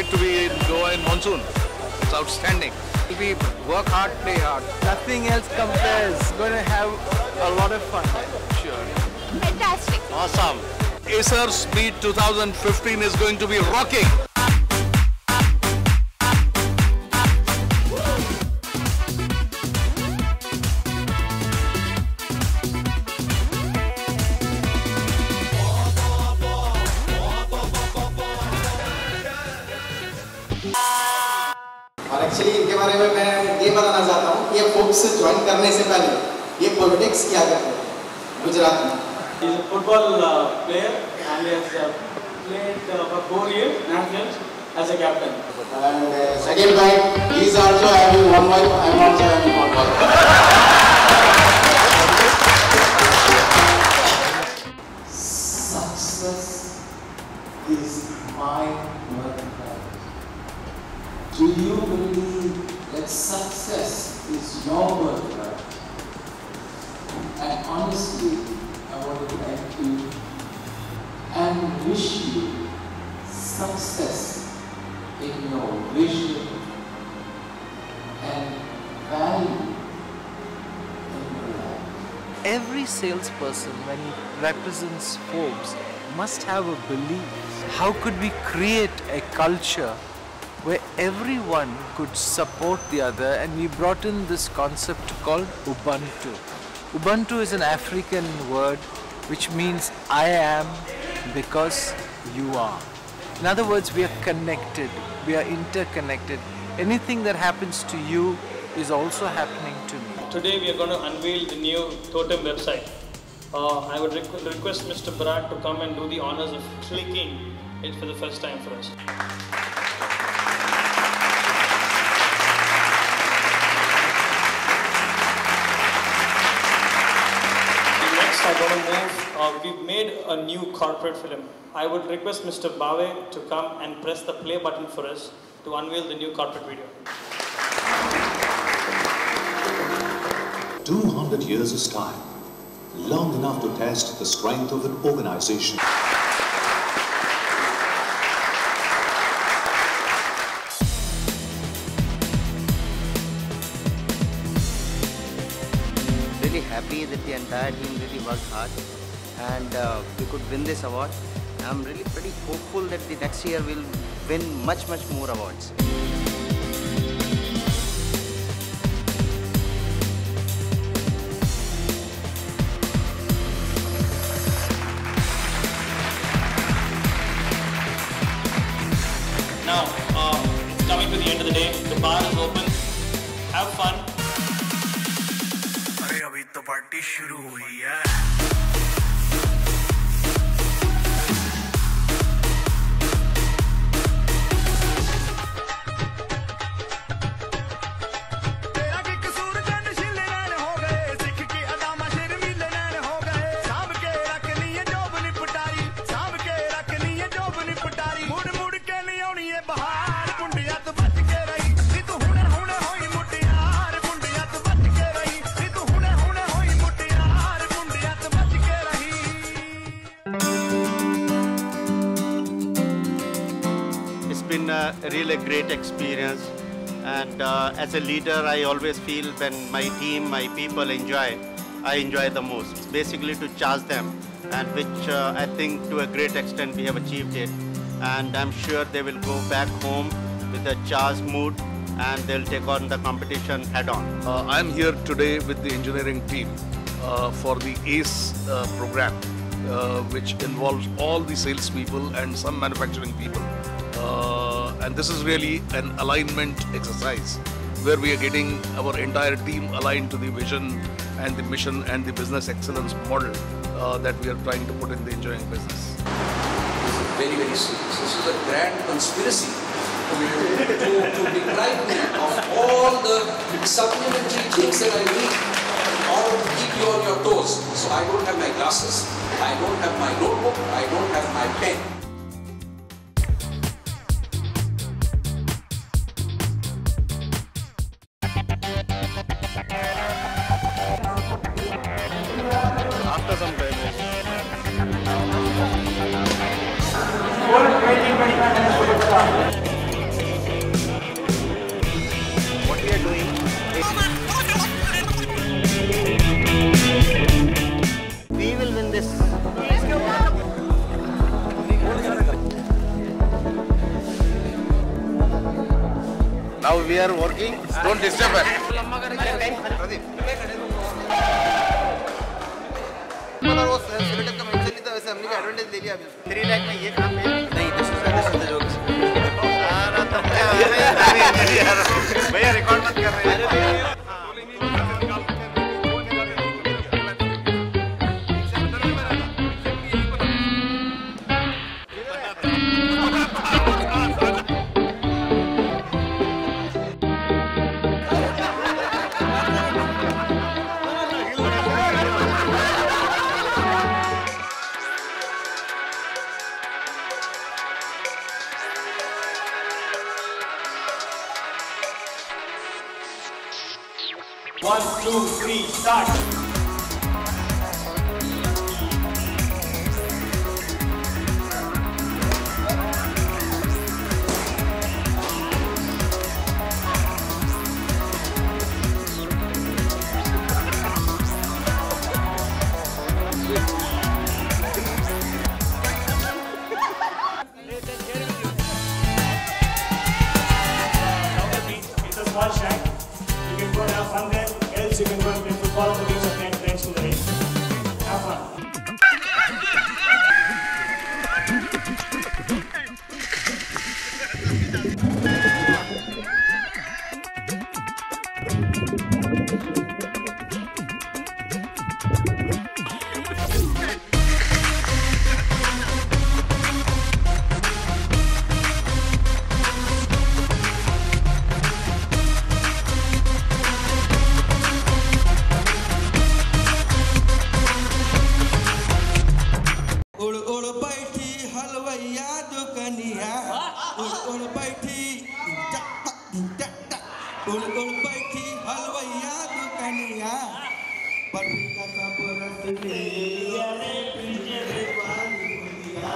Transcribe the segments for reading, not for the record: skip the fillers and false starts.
to be in Goa in monsoon. It's outstanding. We work hard, play hard. Nothing else compares. Going to have a lot of fun. Sure. Fantastic. Awesome. Acer Meet 2015 is going to be rocking. और actually इनके बारे में मैं ये बताना चाहता हूँ कि ये फोक्स ज्वाइन करने से पहले ये पॉलिटिक्स किया करते थे गुजरात में। He is a football player and he has played for 4 years nationals as a captain. And second point, he is also having one wife. I am also having one wife. Success is my birthright. Do you believe that success is your birthright? And honestly, I would like to and wish you success in your vision and value in your life. Every salesperson, when he represents Forbes, must have a belief. How could we create a culture where everyone could support the other? And we brought in this concept called Ubuntu. Ubuntu is an African word which means I am because you are. In other words, we are connected, we are interconnected. Anything that happens to you is also happening to me. Today we are going to unveil the new Totem website. I would request Mr. Bharat to come and do the honors of clicking it for the first time for us. Next I'm going to move, we've made a new corporate film. I would request Mr. Bave to come and press the play button for us to unveil the new corporate video. 200 years is time, long enough to test the strength of an organization. Really happy that the entire team really worked hard and we could win this award. I'm really pretty hopeful that the next year we'll win much more awards. Now, it's coming to the end of the day. The bar is open. Have fun. अरे अभी तो party शुरू हुई है। It's been a really great experience, and as a leader I always feel when my team, my people enjoy, I enjoy the most. It's basically to charge them, and which I think to a great extent we have achieved it, and I'm sure they will go back home with a charged mood and they'll take on the competition head on. I'm here today with the engineering team for the ACE program, which involves all the salespeople and some manufacturing people. And this is really an alignment exercise where we are getting our entire team aligned to the vision and the mission and the business excellence model that we are trying to put in the engineering business. This is very serious. This is a grand conspiracy to deprive me of all the supplementary things that I need in order to keep you on your toes. So I don't have my glasses, I don't have my notebook, I don't have my pen. After some time. Full 20-25 minutes to get started. we are working. Don't disturb us. भैया record मत कर रहे हैं। One, two, three, start. It's a small shack. You can go and have fun there. Else you can go and play football with your friends in the rain. Have fun. उड़ उड़ बैठी हलवैया दुकनिया उड़ उड़ बैठी उड़ उड़ बैठी हलवैया दुकनिया पपीता का परस ले लिया रे पीछे दीवानी दुनिया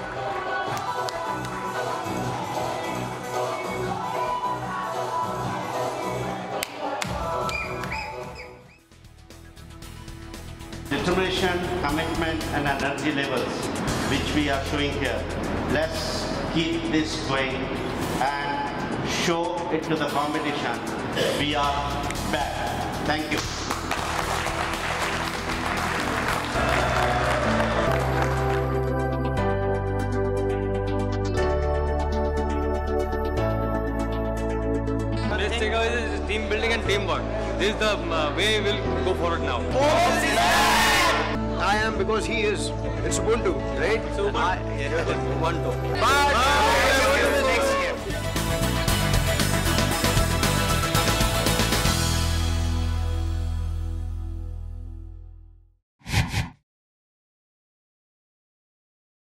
Determination, commitment and energy levels which we are showing here. Let's keep this going and show it to the competition. We are back. Thank you. Let's take away this team building and teamwork. This is the way we'll go forward now. I am because he is. It's Ubuntu, right? So, Ubuntu.